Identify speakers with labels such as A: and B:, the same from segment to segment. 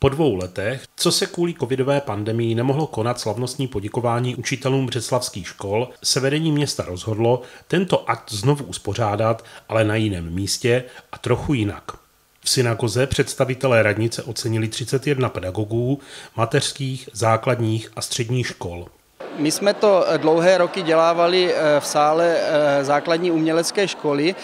A: Po 2 letech, co se kvůli covidové pandemii nemohlo konat slavnostní poděkování učitelům břeclavských škol, se vedení města rozhodlo tento akt znovu uspořádat, ale na jiném místě a trochu jinak. V synagoze představitelé radnice ocenili 31 pedagogů mateřských, základních a středních škol.
B: My jsme to dlouhé roky dělávali v sále základní umělecké školy.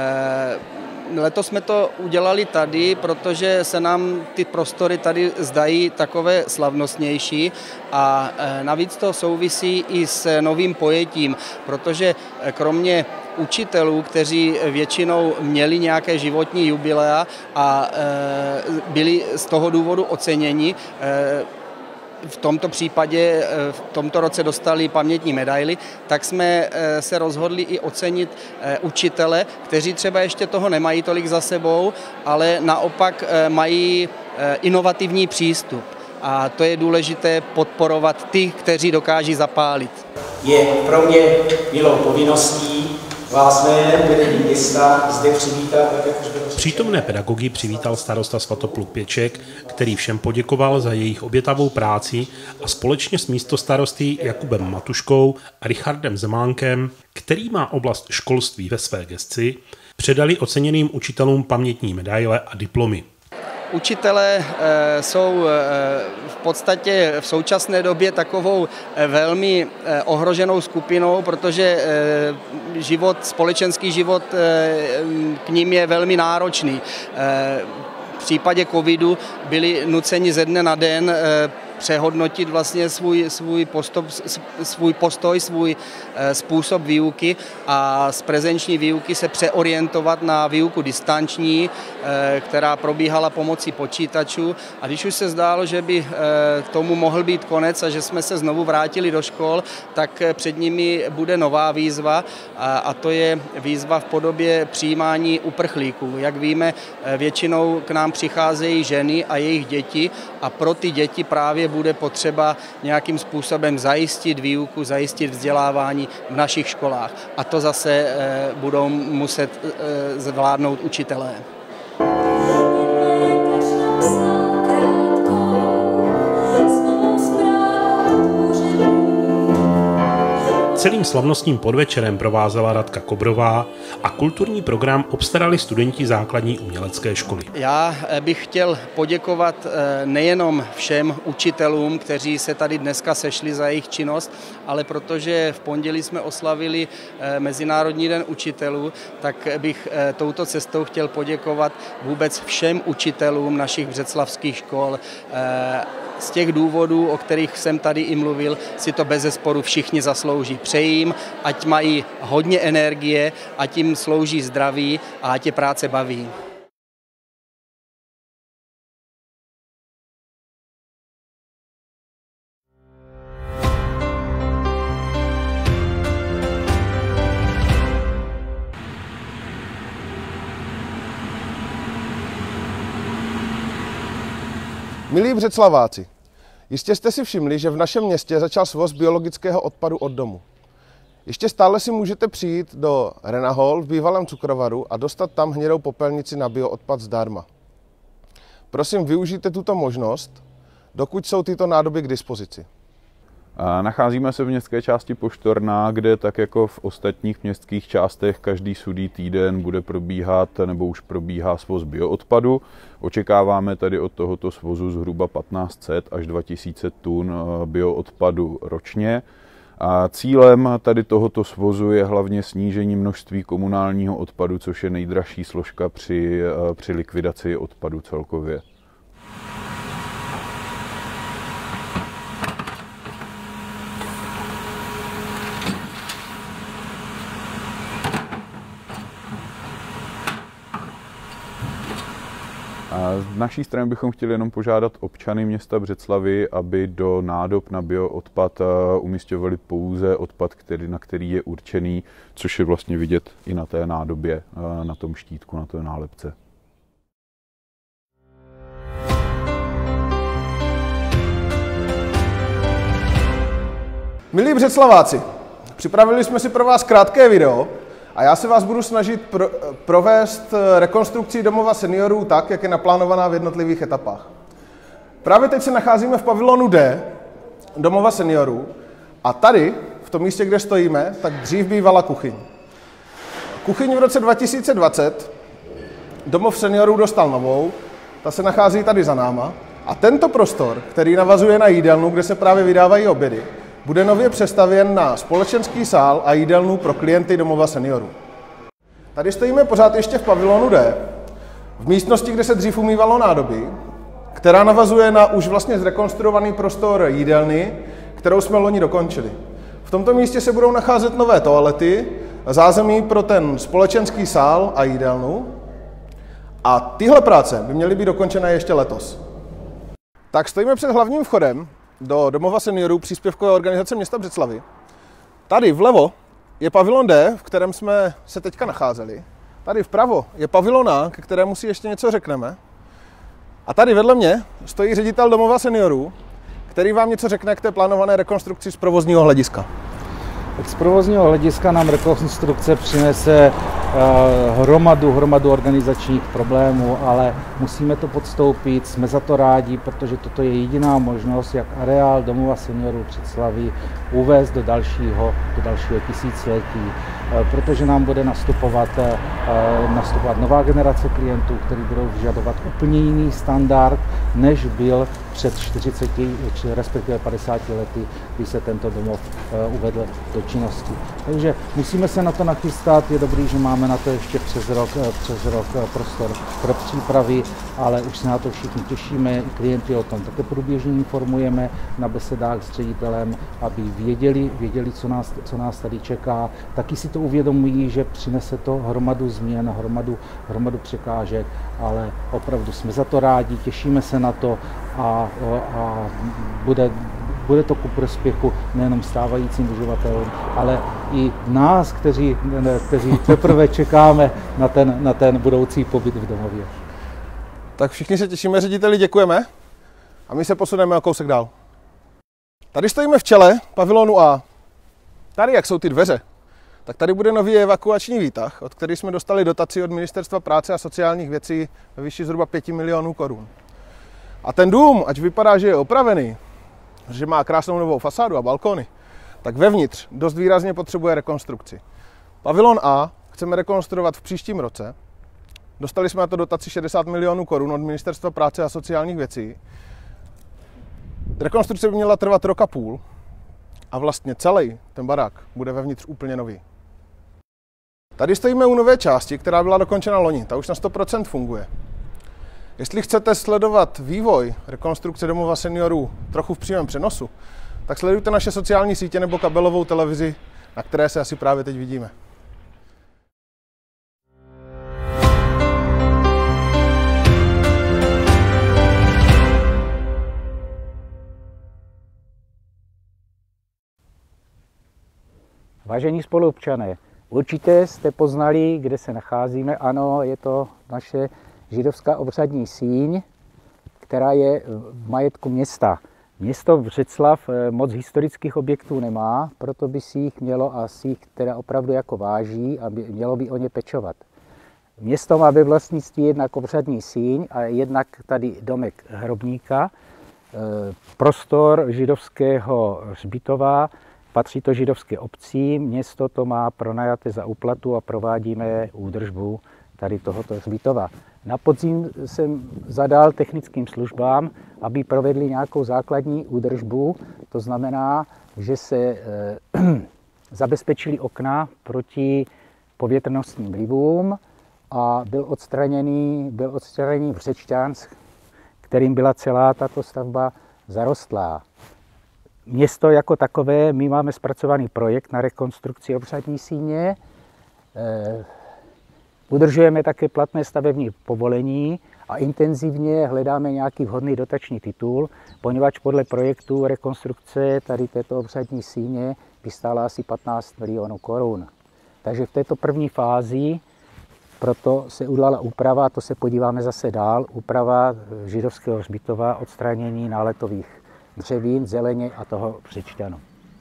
B: Letos jsme to udělali tady, protože se nám ty prostory tady zdají takové slavnostnější a navíc to souvisí i s novým pojetím, protože kromě učitelů, kteří většinou měli nějaké životní jubilea a byli z toho důvodu oceněni, v tomto případě v tomto roce dostali pamětní medaili, tak jsme se rozhodli i ocenit učitele, kteří třeba ještě toho nemají tolik za sebou, ale naopak mají inovativní přístup. A to je důležité podporovat ty, kteří dokáží zapálit.
C: Je pro mě milou povinností vás jménem vedení města zde přivítat, tak jak už bylo.
A: Přítomné pedagogy přivítal starosta Svatopluk Pěček, který všem poděkoval za jejich obětavou práci a společně s místostarosty Jakubem Matuškou a Richardem Zemánkem, který má oblast školství ve své gesci, předali oceněným učitelům pamětní medaile a diplomy.
B: Učitelé jsou v podstatě v současné době takovou velmi ohroženou skupinou, protože společenský život k nim je velmi náročný. V případě covidu byli nuceni ze dne na den přehodnotit vlastně svůj postoj, svůj způsob výuky a z prezenční výuky se přeorientovat na výuku distanční, která probíhala pomocí počítačů. A když už se zdálo, že by tomu mohl být konec a že jsme se znovu vrátili do škol, tak před nimi bude nová výzva a to je výzva v podobě přijímání uprchlíků. Jak víme, většinou k nám přicházejí ženy a jejich děti a pro ty děti právě bude potřeba nějakým způsobem zajistit výuku, zajistit vzdělávání v našich školách. A to zase budou muset zvládnout učitelé.
A: Celým slavnostním podvečerem provázela Radka Kobrová a kulturní program obstarali studenti základní umělecké školy.
B: Já bych chtěl poděkovat nejenom všem učitelům, kteří se tady dneska sešli za jejich činnost, ale protože v pondělí jsme oslavili Mezinárodní den učitelů, tak bych touto cestou chtěl poděkovat vůbec všem učitelům našich břeclavských škol. Z těch důvodů, o kterých jsem tady i mluvil, si to bezesporu všichni zaslouží. Přeji jim, ať mají hodně energie, ať jim slouží zdraví a ať je práce baví.
D: Milí Břeclaváci, jistě jste si všimli, že v našem městě začal svoz biologického odpadu od domu. Ještě stále si můžete přijít do Renahol v bývalém cukrovaru a dostat tam hnědou popelnici na bioodpad zdarma. Prosím, využijte tuto možnost, dokud jsou tyto nádoby k dispozici.
E: Nacházíme se v městské části Poštorná, kde tak jako v ostatních městských částech každý sudý týden bude probíhat nebo už probíhá svoz bioodpadu. Očekáváme tady od tohoto svozu zhruba 1500 až 2000 tun bioodpadu ročně. A cílem tady tohoto svozu je hlavně snížení množství komunálního odpadu, což je nejdražší složka při likvidaci odpadu celkově. Z naší strany bychom chtěli jenom požádat občany města Břeclavi, aby do nádob na bioodpad umisťovali pouze odpad, na který je určený, což je vlastně vidět i na té nádobě, na tom štítku, na té nálepce.
D: Milí Břeclaváci, připravili jsme si pro vás krátké video a já se vás budu snažit provést rekonstrukci domova seniorů tak, jak je naplánovaná v jednotlivých etapách. Právě teď se nacházíme v pavilonu D domova seniorů a tady, v tom místě, kde stojíme, tak dřív bývala kuchyň. Kuchyň v roce 2020 domov seniorů dostal novou, ta se nachází tady za náma a tento prostor, který navazuje na jídelnu, kde se právě vydávají obědy, bude nově přestavěn na společenský sál a jídelnu pro klienty domova seniorů. Tady stojíme pořád ještě v pavilonu D, v místnosti, kde se dřív umývalo nádobí, která navazuje na už vlastně zrekonstruovaný prostor jídelny, kterou jsme loni dokončili. V tomto místě se budou nacházet nové toalety, zázemí pro ten společenský sál a jídelnu. A tyhle práce by měly být dokončené ještě letos. Tak stojíme před hlavním vchodem do domova seniorů příspěvkové organizace města Břeclavi. Tady vlevo je pavilon D, v kterém jsme se teďka nacházeli. Tady vpravo je pavilon A, ke kterému si ještě něco řekneme. A tady vedle mě stojí ředitel domova seniorů, který vám něco řekne k té plánované rekonstrukci z provozního hlediska.
F: Tak z provozního hlediska nám rekonstrukce přinese hromadu organizačních problémů, ale musíme to podstoupit, jsme za to rádi, protože toto je jediná možnost, jak areál domova seniorů Břeclavi uvést do dalšího tisíciletí, protože nám bude nastupovat nová generace klientů, kteří budou vyžadovat úplně jiný standard, než byl před 40, respektive 50 lety, kdy se tento domov uvedl do činnosti. Takže musíme se na to nachystat, je dobrý, že máme na to ještě přes rok prostor pro přípravy, ale už se na to všichni těšíme, klienty o tom také průběžně informujeme na besedách s ředitelem, aby věděli, co nás tady čeká. Taky si to uvědomují, že přinese to hromadu změn, hromadu překážek, ale opravdu jsme za to rádi, těšíme se na to a bude to ku prospěchu nejenom stávajícím uživatelům, ale i nás, kteří teprve čekáme na ten budoucí pobyt v domově.
D: Tak všichni se těšíme, řediteli, děkujeme a my se posuneme o kousek dál. Tady stojíme v čele pavilonu A. Tady, jak jsou ty dveře, tak tady bude nový evakuační výtah, od který jsme dostali dotaci od Ministerstva práce a sociálních věcí ve výši zhruba 5 milionů korun. A ten dům, ať vypadá, že je opravený, že má krásnou novou fasádu a balkony, tak vevnitř dost výrazně potřebuje rekonstrukci. Pavilon A chceme rekonstruovat v příštím roce. Dostali jsme na to dotaci 60 milionů korun od Ministerstva práce a sociálních věcí. Rekonstrukce by měla trvat rok a půl a vlastně celý ten barák bude vevnitř úplně nový. Tady stojíme u nové části, která byla dokončena loni. Ta už na 100% funguje. Jestli chcete sledovat vývoj rekonstrukce domova seniorů trochu v přímém přenosu, tak sledujte naše sociální sítě nebo kabelovou televizi, na které se asi právě teď vidíme.
G: Vážení spoluobčané, určitě jste poznali, kde se nacházíme. Ano, je to naše židovská obřadní síň, která je v majetku města. Město Břeclav moc historických objektů nemá, proto by si jich mělo a si jich teda opravdu jako váží a mělo by o ně pečovat. Město má ve vlastnictví jednak obřadní síň a jednak tady domek hrobníka, prostor židovského hřbitova, patří to židovské obcí, město to má pronajaté za úplatu a provádíme údržbu tady tohoto hřbitova. Na podzim jsem zadal technickým službám, aby provedli nějakou základní údržbu, to znamená, že se zabezpečili okna proti povětrnostním vlivům a byl odstraněný vřečťan, kterým byla celá tato stavba zarostlá. Město jako takové, my máme zpracovaný projekt na rekonstrukci obřadní síně, udržujeme také platné stavební povolení a intenzivně hledáme nějaký vhodný dotační titul, poněvadž podle projektu rekonstrukce tady této obřadní síně by stála asi 15 milionů korun. Takže v této první fázi proto se udělala úprava, to se podíváme zase dál, úprava židovského hřbitova, odstranění náletových dřevín, zeleně a toho vřečťanu.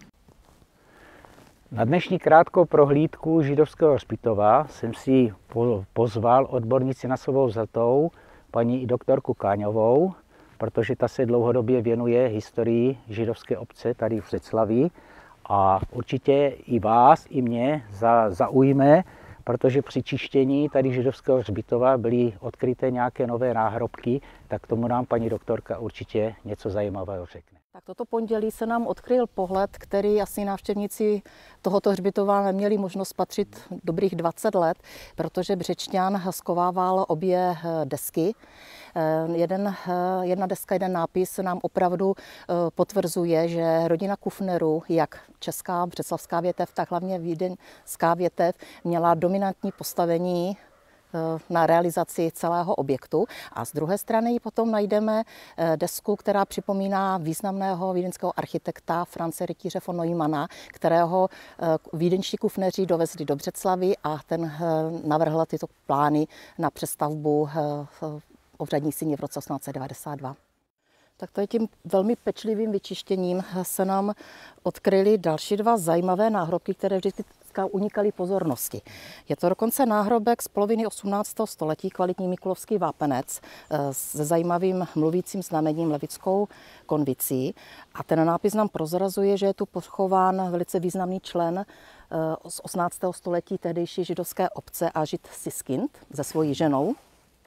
G: Na dnešní krátkou prohlídku židovského hřbitova jsem si pozval odbornici na Sobovu Zlatou, paní doktorku Káňovou, protože ta se dlouhodobě věnuje historii židovské obce tady v Břeclavi a určitě i vás, i mě zaujme, protože při čištění tady židovského hřbitova byly odkryté nějaké nové náhrobky, tak tomu nám paní doktorka určitě něco zajímavého řekne.
H: Tak toto pondělí se nám odkryl pohled, který asi návštěvníci tohoto hřbitova neměli možnost patřit dobrých 20 let, protože Břečťan zkovával obě desky. Jedna deska, jeden nápis nám opravdu potvrzuje, že rodina Kufnerů, jak česká břeclavská větev, tak hlavně vídeňská větev, měla dominantní postavení na realizaci celého objektu. A z druhé strany potom najdeme desku, která připomíná významného vídeňského architekta Franze Rytíře von Neumanna, kterého vídeňští Kufneři dovezli do Břeclavy a ten navrhl tyto plány na přestavbu obřadní síně v roce 1892. Tak to je tím velmi pečlivým vyčištěním se nám odkryly další dva zajímavé náhrobky, které vždycky unikaly pozornosti. Je to dokonce náhrobek z poloviny 18. století, kvalitní mikulovský vápenec se zajímavým mluvícím znamením levickou konvicí. A ten nápis nám prozrazuje, že je tu pochován velice významný člen z 18. století tehdejší židovské obce a žid Siskind se svojí ženou,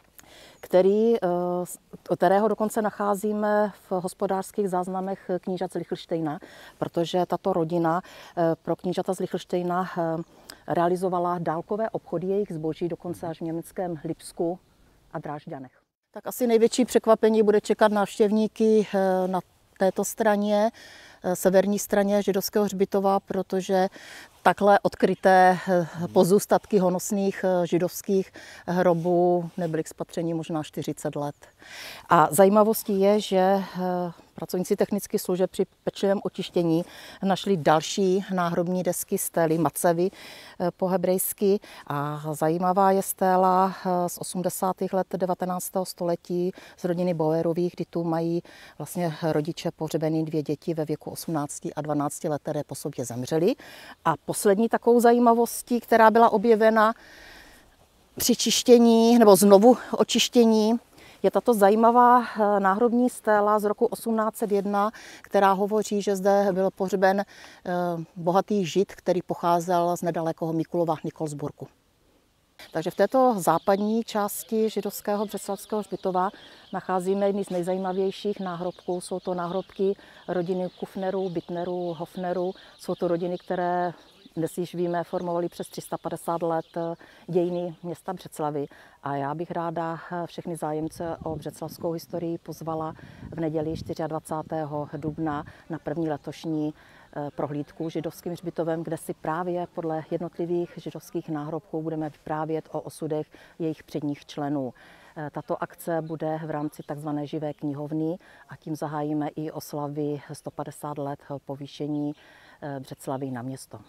H: kterého dokonce nacházíme v hospodářských záznamech knížat z Lichtenštejna, protože tato rodina pro knížata z Lichtenštejna realizovala dálkové obchody jejich zboží dokonce až v německém Lipsku a Drážďanech. Tak asi největší překvapení bude čekat návštěvníky na této straně, severní straně židovského hřbitova, protože takhle odkryté pozůstatky honosných židovských hrobů nebyly k spatření možná 40 let. A zajímavostí je, že pracovníci technických služeb při pečlivém očištění našli další náhrobní desky stély Macevy po hebrejsky. A zajímavá je stéla z 80. let 19. století z rodiny Bauerových, kdy tu mají vlastně rodiče pohřbený 2 děti ve věku 18 a 12 let, které po sobě zemřely. A poslední takovou zajímavostí, která byla objevena při čištění nebo znovu očištění, je tato zajímavá náhrobní stéla z roku 1801, která hovoří, že zde byl pohřben bohatý žid, který pocházel z nedalekého Mikulova Nikolsburgu. Takže v této západní části židovského břeclavského hřbitova nacházíme jedny z nejzajímavějších náhrobků. Jsou to náhrobky rodiny Kufnerů, Bittnerů, Hofnerů. Jsou to rodiny, které dnes již víme, formovaly přes 350 let dějiny města Břeclavy. A já bych ráda všechny zájemce o břeclavskou historii pozvala v neděli 24. dubna na první letošní prohlídku židovským hřbitovem, kde si právě podle jednotlivých židovských náhrobků budeme vyprávět o osudech jejich předních členů. Tato akce bude v rámci tzv. Živé knihovny a tím zahájíme i oslavy 150 let povýšení Břeclavi na město.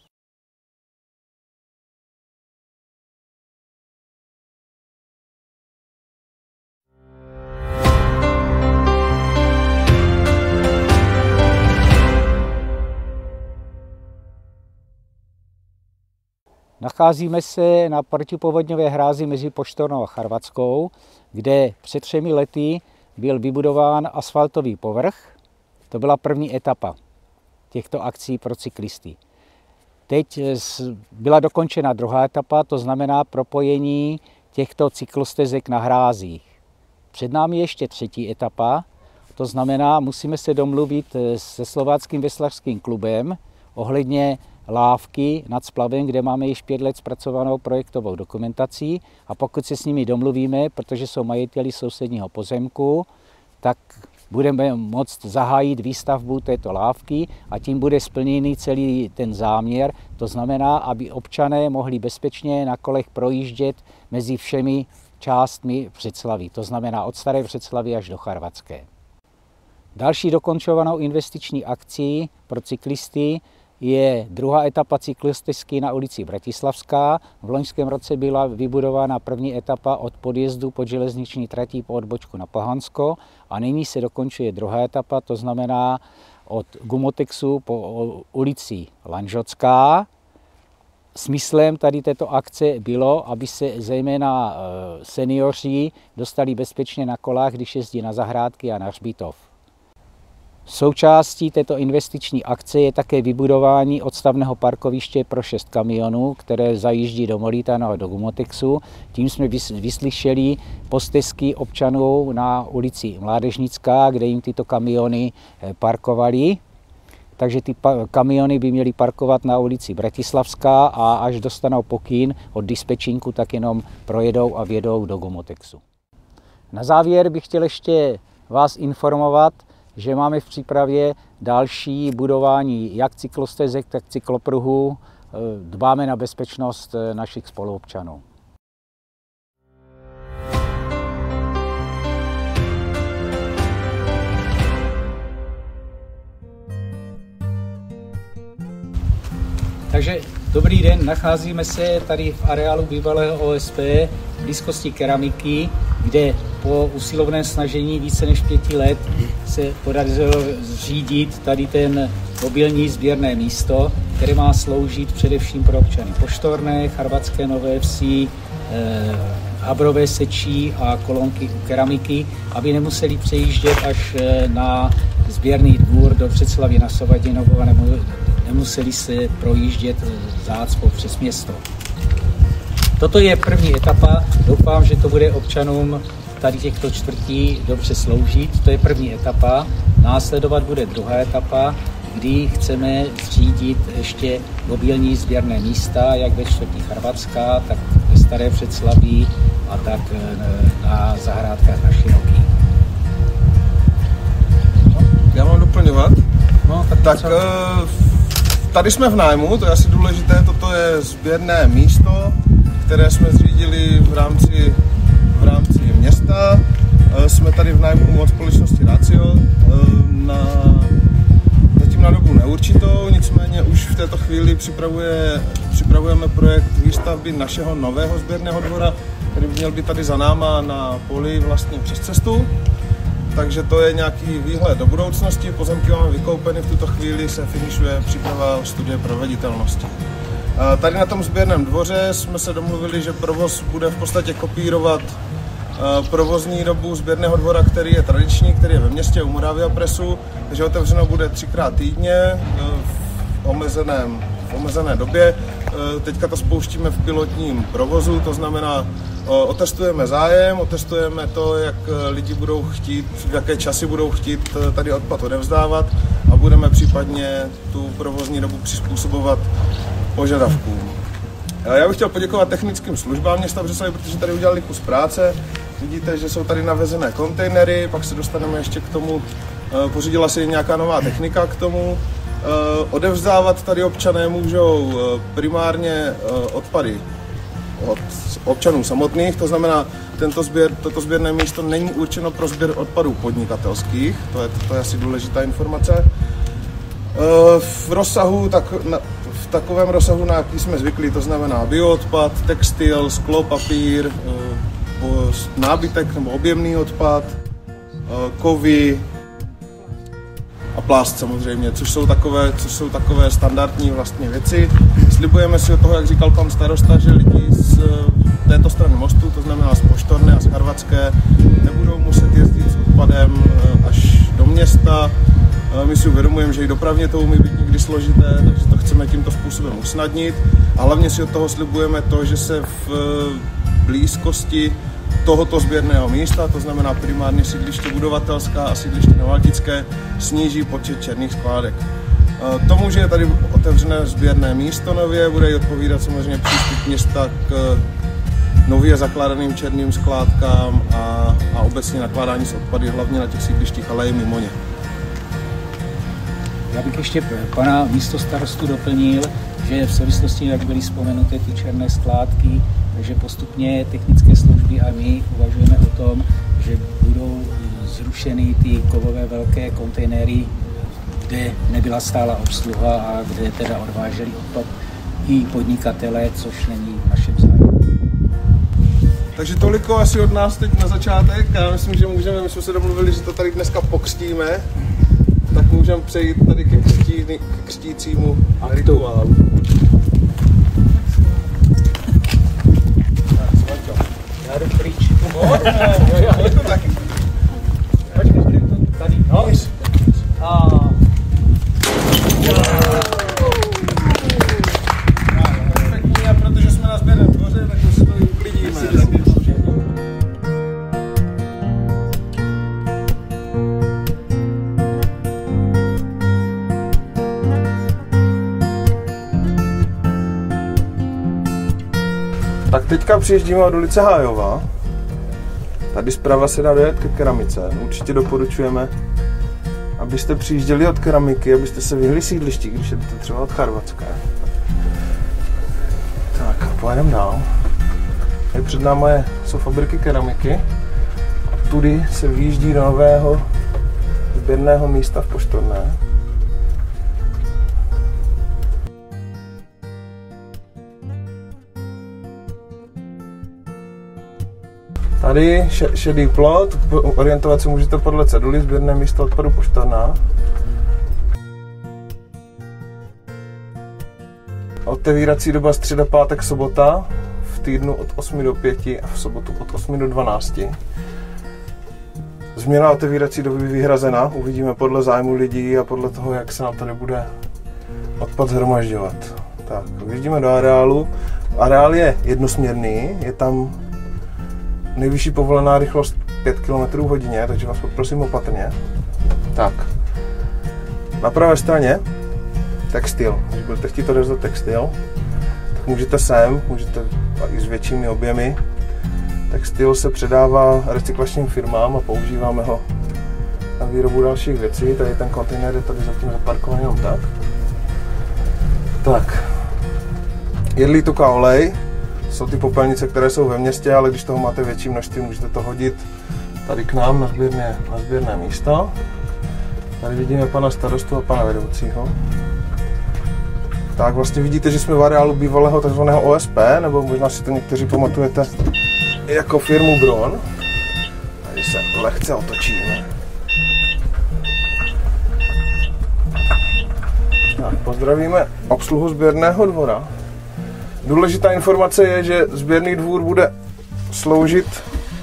G: Nacházíme se na protipovodňové hrázi mezi Poštornou a Charvatskou, kde před 3 lety byl vybudován asfaltový povrch. To byla první etapa těchto akcí pro cyklisty. Teď byla dokončena druhá etapa, to znamená propojení těchto cyklostezek na hrázích. Před námi ještě 3. etapa, to znamená, musíme se domluvit se Slováckým veslařským klubem ohledně lávky nad splavem, kde máme již 5 let zpracovanou projektovou dokumentací a pokud se s nimi domluvíme, protože jsou majiteli sousedního pozemku, tak budeme moct zahájit výstavbu této lávky a tím bude splněný celý ten záměr. To znamená, aby občané mohli bezpečně na kolech projíždět mezi všemi částmi Břeclavi. To znamená od Staré Břeclavy až do Charvatské. Další dokončovanou investiční akcí pro cyklisty je druhá etapa cyklostezky na ulici Bratislavská. V loňském roce byla vybudována první etapa od podjezdu pod železniční tratí po odbočku na Pohansko a nyní se dokončuje druhá etapa, to znamená od Gumotexu po ulici Lanžotská smyslem tady této akce bylo, aby se zejména seniori dostali bezpečně na kolách, když jezdí na zahrádky a na hřbitov. Součástí této investiční akce je také vybudování odstavného parkoviště pro 6 kamionů, které zajíždí do Molítana a do Gumotexu. Tím jsme vyslyšeli postesky občanů na ulici Mládežnická, kde jim tyto kamiony parkovali. Takže ty kamiony by měly parkovat na ulici Bratislavská a až dostanou pokyn od dispečinku, tak jenom projedou a vjedou do Gumotexu. Na závěr bych chtěl ještě vás informovat, že máme v přípravě další budování jak cyklostezek, tak cyklopruhů. Dbáme na bezpečnost našich spoluobčanů. Takže dobrý den, nacházíme se tady v areálu bývalého OSP v blízkosti keramiky, kde po usilovném snažení více než 5 let se podařilo zřídit tady ten mobilní sběrné místo, které má sloužit především pro občany Poštorné, Charvatské Nové Vsi, Habrové Sečí a Kolonky u keramiky, aby nemuseli přejíždět až na sběrný dvůr do Břeclavi na Sovadinovo a nemuseli se projíždět zácpou přes město. Toto je první etapa, doufám, že to bude občanům tady těchto čtvrtí dobře sloužit. To je první etapa, následovat bude druhá etapa, kdy chceme zřídit ještě mobilní sběrné místa, jak ve čtvrtí Charvatská, tak ve Staré Břeclaví a tak na zahrádkách na Široký.
D: Já mám doplňovat? No, tak tady jsme v nájmu, to je asi důležité, toto je sběrné místo, které jsme zřídili v rámci města. Jsme tady v nájmu od společnosti Ratio zatím na dobu neurčitou, nicméně už v této chvíli připravujeme projekt výstavby našeho nového sběrného dvora, který by měl být tady za náma na poli vlastně přes cestu. Takže to je nějaký výhled do budoucnosti, pozemky máme vykoupeny, v tuto chvíli se finišuje příprava studie proveditelnosti. Tady na tom sběrném dvoře jsme se domluvili, že provoz bude v podstatě kopírovat provozní dobu sběrného dvora, který je tradiční, který je ve městě u Moravia Pressu, takže otevřeno bude 3krát týdně v omezené době. Teďka to spouštíme v pilotním provozu, to znamená, otestujeme zájem, otestujeme to, jak lidi budou chtít, v jaké časy budou chtít tady odpad odevzdávat a budeme případně tu provozní dobu přizpůsobovat požadavkům. Já bych chtěl poděkovat technickým službám města Břeclavi, protože tady udělali kus práce. Vidíte, že jsou tady navezené kontejnery, pak se dostaneme ještě k tomu, pořídila se nějaká nová technika k tomu. Odevzdávat tady občané můžou primárně odpady od občanů samotných, to znamená, toto sběrné místo není určeno pro sběr odpadů podnikatelských, to je asi důležitá informace. V takovém rozsahu, na jaký jsme zvyklí, to znamená bioodpad, textil, sklo, papír, nábytek nebo objemný odpad, kovy a plast samozřejmě, což jsou takové standardní vlastně věci. Slibujeme si od toho, jak říkal pan starosta, že lidi z této strany mostu, to znamená z Poštorné a z Charvatské, nebudou muset jezdit s odpadem až do města. My si uvědomujeme, že i dopravně to umí být někdy složité, takže to chceme tímto způsobem usnadnit. A hlavně si od toho slibujeme to, že se v blízkosti tohoto sběrného místa, to znamená primárně sídliště Budovatelská a sídliště Novaltické, sníží počet černých skládek. Tomu, že je tady otevřené sběrné místo nově, bude i odpovídat samozřejmě přístup města k nově zakládaným černým skládkám a obecně nakládání s odpady, hlavně na těch sídlištích, ale i mimo ně.
G: Já bych ještě pana místostarostu doplnil, že v souvislosti, jak byly vzpomenuté ty černé skládky, takže postupně technické služby a my uvažujeme o tom, že budou zrušeny ty kovové velké kontejnery, kde nebyla stála obsluha a kde teda odváželi odpad i podnikatelé, což není v našem zájmu.
D: Takže toliko asi od nás teď na začátek. Já myslím, že my jsme se domluvili, že to tady dneska pokřtíme, tak můžeme přejít tady ke křtícímu rituálu.
C: Já jdu pryč. Je to taky. Počkej, tady. No. A protože jsme na sběrném dvoře, tak to si to uklidíme.
D: Tak teďka přijíždíme od ulice Hájova. Tady zprava se dá dojet ke keramice. Určitě doporučujeme, abyste přijížděli od keramiky, abyste se vyhli sídlišti, když jdete třeba od Charvatské. Tak a pojedeme dál. Tady před námi jsou fabriky keramiky. A tudy se vyjíždí do nového sběrného místa v Poštorné. Tady šedý plot, orientovat se můžete podle ceduly, sběrné místo odpadu Poštorná. Otevírací doba středa, pátek, sobota, v týdnu od 8 do 5 a v sobotu od 8 do 12. Změna otevírací doby vyhrazena, uvidíme podle zájmu lidí a podle toho, jak se nám tady bude odpad shromažďovat. Tak, vyjíždíme do areálu. Areál je jednosměrný, je tam nejvyšší povolená rychlost 5 km/h, takže vás poprosím opatrně. Tak, na pravé straně textil. Když budete chtít odevzdat textil, tak můžete sem, můžete i s většími objemy. Textil se předává recyklačním firmám a používáme ho na výrobu dalších věcí. Tady ten kontejner je tady zatím zaparkovaný jenom tak. Tak, jedlý tuk a olej. Jsou ty popelnice, které jsou ve městě, ale když toho máte větší množství, můžete to hodit tady k nám na sběrné místo. Tady vidíme pana starostu a pana vedoucího. Tak vlastně vidíte, že jsme v areálu bývalého tzv. OSP, nebo možná si to někteří pamatujete jako firmu Bron. Tady se lehce otočíme. Tak, pozdravíme obsluhu sběrného dvora. Důležitá informace je, že sběrný dvůr bude sloužit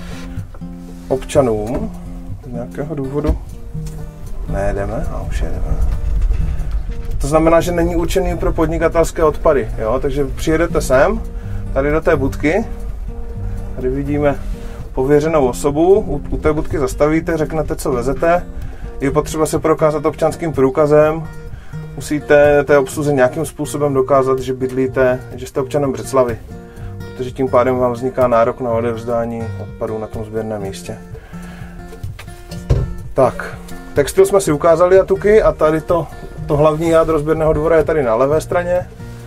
D: občanům z nějakého důvodu. Nejedeme a už jedeme. To znamená, že není určený pro podnikatelské odpady, jo? Takže přijedete sem, tady do té budky, tady vidíme pověřenou osobu, u té budky zastavíte, řeknete, co vezete, je potřeba se prokázat občanským průkazem, musíte té obsluze nějakým způsobem dokázat, že bydlíte, že jste občanem Břeclavi, protože tím pádem vám vzniká nárok na odevzdání odpadů na tom sběrném místě. Tak, textil jsme si ukázali a tuky a tady to hlavní jádro sběrného dvora je tady na levé straně.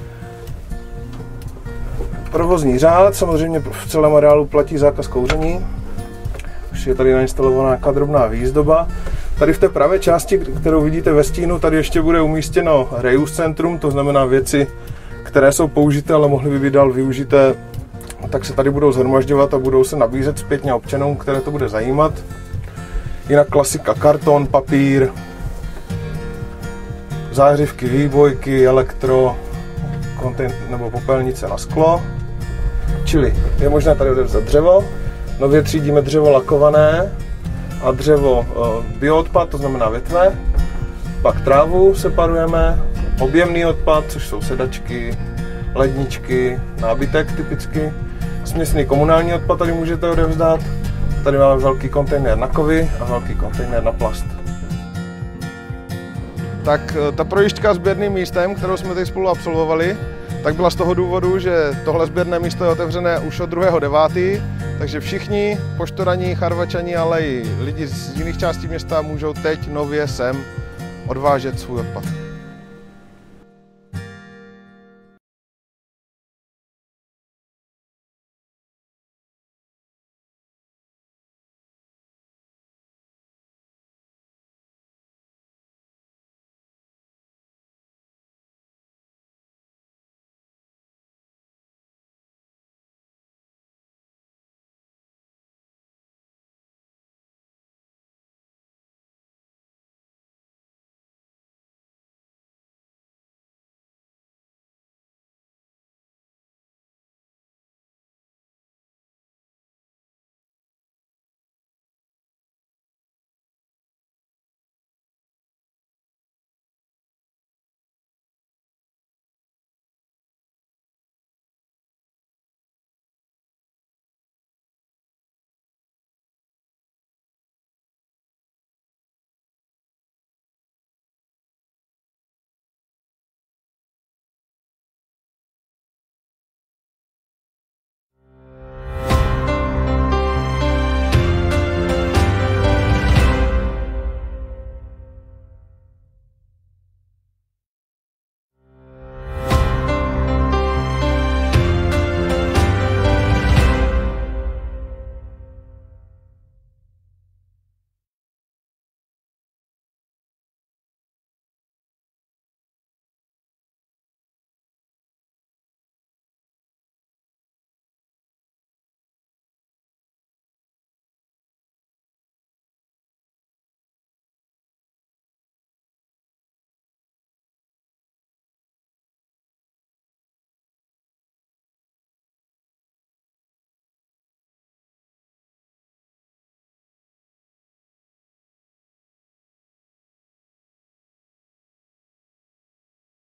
D: Provozní řád, samozřejmě v celém areálu platí zákaz kouření. Už je tady nainstalovaná nějaká drobná výzdoba. Tady v té pravé části, kterou vidíte ve stínu, tady ještě bude umístěno reuse centrum, to znamená věci, které jsou použité, ale mohly by být dál využité, tak se tady budou shromažďovat a budou se nabízet zpětně občanům, které to bude zajímat. Jinak klasika, karton, papír, zářivky, výbojky, elektro, nebo popelnice na sklo. Čili je možné tady odevzdat dřevo, nově třídíme dřevo lakované a dřevo bioodpad, to znamená větve, pak trávu separujeme, objemný odpad, což jsou sedačky, ledničky, nábytek typicky, směsný komunální odpad tady můžete odevzdat, tady máme velký kontejner na kovy a velký kontejner na plast. Tak ta projížďka sběrným místem, kterou jsme tady spolu absolvovali, tak byla z toho důvodu, že tohle sběrné místo je otevřené už od 2.9., takže všichni poštoraní, Charvačani, ale i lidi z jiných částí města můžou teď nově sem odvážet svůj odpad.